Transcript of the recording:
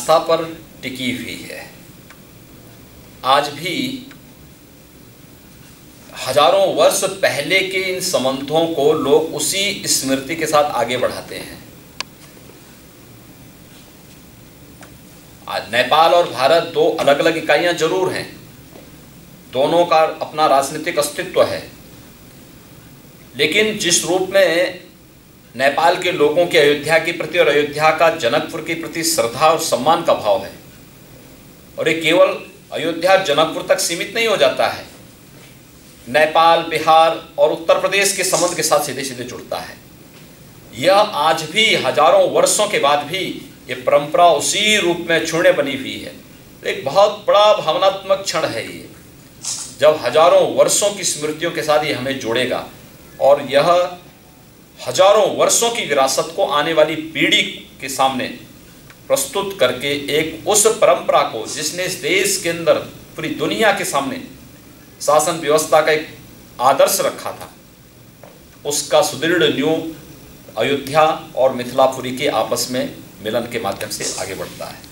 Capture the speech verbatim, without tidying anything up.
आस्था पर टिकी हुई है। आज भी हजारों वर्ष पहले के इन संबंधों को लोग उसी स्मृति के साथ आगे बढ़ाते हैं। आज नेपाल और भारत दो अलग अलग इकाइयां जरूर हैं, दोनों का अपना राजनीतिक अस्तित्व है, लेकिन जिस रूप में नेपाल के लोगों के अयोध्या के प्रति और अयोध्या का जनकपुर के प्रति श्रद्धा और सम्मान का भाव है, और ये केवल अयोध्या जनकपुर तक सीमित नहीं हो जाता है, नेपाल, बिहार और उत्तर प्रदेश के संबंध के साथ सीधे सीधे जुड़ता है। यह आज भी हजारों वर्षों के बाद भी ये परंपरा उसी रूप में चूर्ण बनी हुई है। एक बहुत बड़ा भावनात्मक क्षण है ये, जब हजारों वर्षों की स्मृतियों के साथ ये हमें जोड़ेगा और यह हजारों वर्षों की विरासत को आने वाली पीढ़ी के सामने प्रस्तुत करके एक उस परंपरा को जिसने इस देश के अंदर पूरी दुनिया के सामने शासन व्यवस्था का एक आदर्श रखा था, उसका सुदृढ़ न्यू अयोध्या और मिथिलापुरी के आपस में मिलन के माध्यम से आगे बढ़ता है।